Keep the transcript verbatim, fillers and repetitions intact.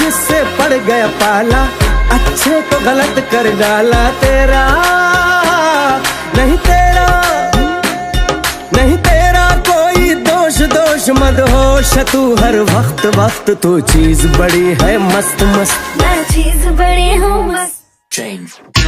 जिससे पड़ गया पाला, अच्छे को गलत कर डाला। तेरा नहीं तेरा नहीं तेरा कोई दोष दोष मत होश तू हर वक्त वक्त तू चीज बड़ी है मस्त मस्त। मैं चीज बड़ी हूँ मस्त।